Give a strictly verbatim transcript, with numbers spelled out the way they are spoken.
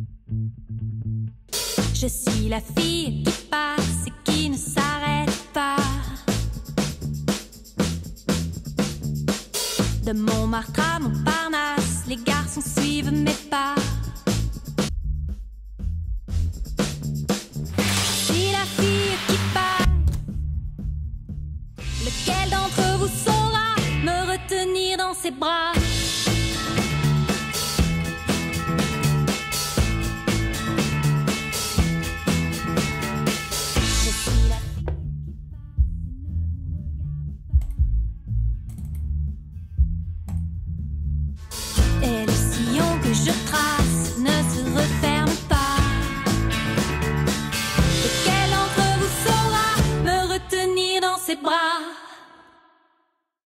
Je suis la fille qui passe et qui ne s'arrête pas. De Montmartre à Montparnasse, les garçons suivent mes pas. Je suis la fille qui passe. Lequel d'entre vous saura me retenir dans ses bras? Et le sillon que je trace